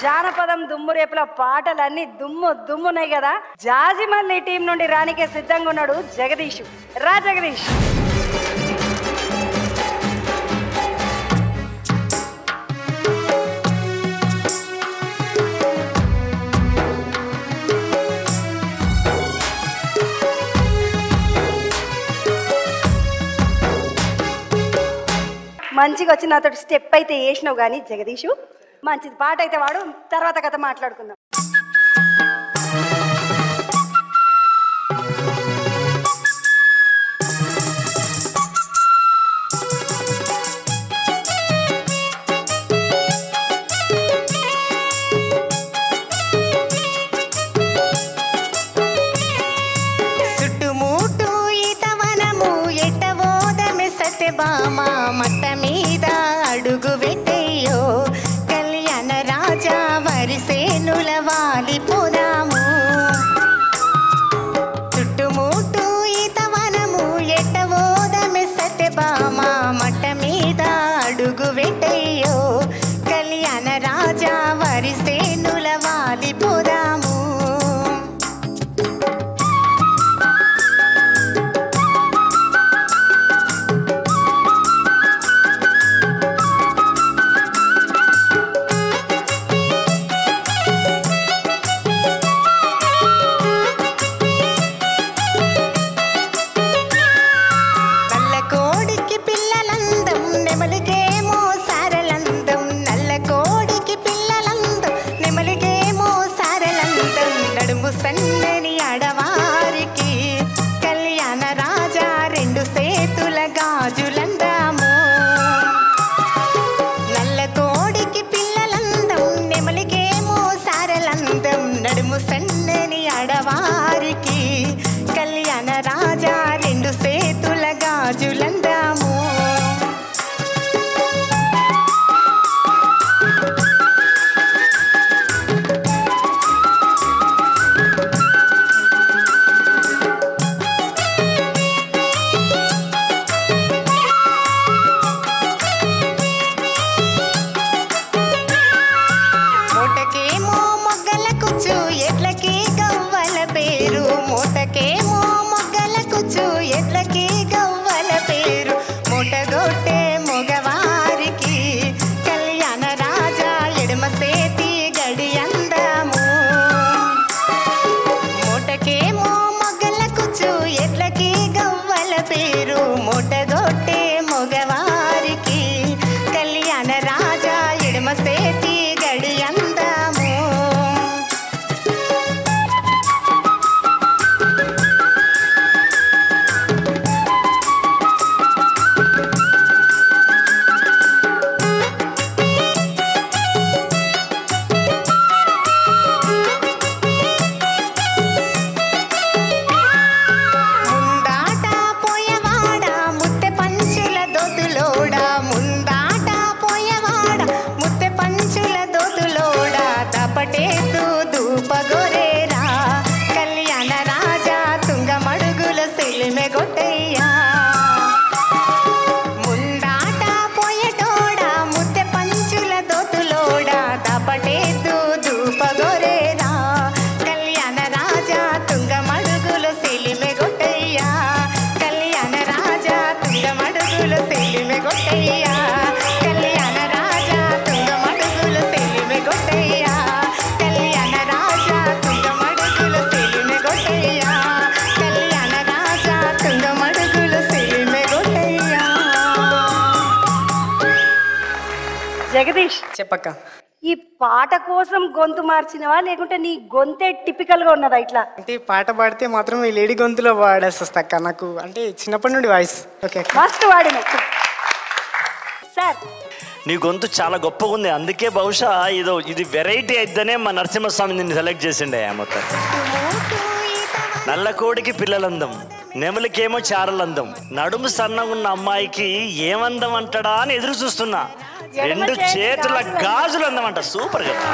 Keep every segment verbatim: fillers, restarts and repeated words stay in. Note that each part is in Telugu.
జానపదం దుమ్ము రేపుల పాటలన్నీ దుమ్ము దుమ్మున్నాయి కదా. జాజిమల్లి టీం నుండి రానికే సిద్ధంగా ఉన్నాడు జగదీష్. రా జగదీష్. మంచిగా వచ్చి నాతో స్టెప్ అయితే వేసినావు కానీ జగదీషు, మంచిది పాట అయితే వాడు, తర్వాత కథ మాట్లాడుకుందాం. మట్ట మీద అడుగు పెట్టయ్యో కళ్యాణ రాజా వరిసేనుల వాలిపోదాము. చుట్టుముట్టు ఈతవనము ఎట్టవోదమె సత్యభామ మట్ట మీద అడుగు పెట్టయ్యో కళ్యాణ రాజా వరిసేనుల వాలిపోదాము. సన్నని అడవారికి కళ్యాణ రాజా రెండు సేతుల గాజులందాము. నల్ల కోడికి పిల్లలందం నెమలికేమో సారలందం నడుము సన్నని అడవారికి కళ్యాణ రాజా రెండు సేతుల గాజులందాము. మూటకేమో మొగ్గల కుచ్చు ఎట్లకి గవ్వల పేరు మూటగొట్టే మగవారికి కళ్యాణ రాజా ఎడమ సేతి గడి అందము. మూటకేమో మొగ్గల కుచ్చు ఎట్లకి గవ్వల పేరు మూటగొట్టే మగవారికి కళ్యాణ రాజా ఎడమ సేతి గడి అందము. జగదీష్ చెప్పక్క, ఈ పాట కోసం గొంతు మార్చినవా లేకుంటే నీ గొంతే టిపికల్ గా ఉన్నదా ఇట్లా? అంటే పాట పాడితే మాత్రం ఈ లేడీ గొంతులో వాడాల్సి వస్తాక నాకు, అంటే చిన్నప్పటి నుండి వాయిస్ ఓకే ఫస్ట్ వాడిన సార్. నీ గొంతు చాలా గొప్పగా ఉంది, అందుకే బహుశా ఇదో ఇది వెరైటీ అయిద్దనే మా నరసింహస్వామి నిన్ను సెలెక్ట్ చేసిండే. మొత్తం నల్ల కోడికి పిల్లలందం, నెమలికేమో చారలందం, నడుము సన్నగా ఉన్న అమ్మాయికి ఏమందం అంటాడా అని ఎదురు చూస్తున్నా. రెండు చేతుల గాజులు అందమంట, సూపర్ కదా.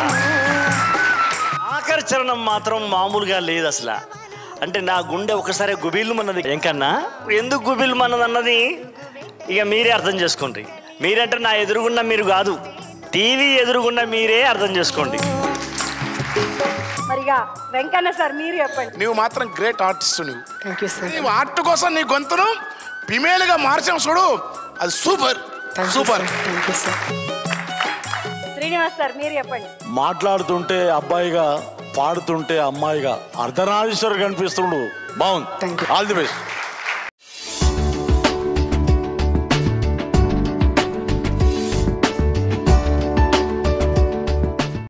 ఆఖరి చరణం మాత్రం మామూలుగా లేదు అసలు. అంటే నా గుండె ఒకసారి గుబిల్లు అన్నది. ఏంకన్నా ఎందుకు గుబిల్లు అన్నది అన్నది ఇక మీరే అర్థం చేసుకోండి. మీరంటే నా ఎదురుగున్న మీరు కాదు, టీవీ ఎదురుగున్న మీరే అర్థం చేసుకోండి. మరిగా వెంకన్న సార్ మీరు చెప్పండి. నువ్వు మాత్రం గ్రేట్ ఆర్టిస్ట్. నువ్వు థ్యాంక్ యూ సార్. నీవు ఆర్ట్ కోసం నీ గొంతును ఫిమేల్గా మార్చాం చూడు, అది super super. Thank you sir. Srinivas sir మీరు చెప్పండి. మాట్లాడుతుంటే అబ్బాయిగా, పాడుతుంటే అమ్మాయిగా అర్ధనారీశ్వరు కనిపిస్తుండు. బాగుంది. Thank you. All the best.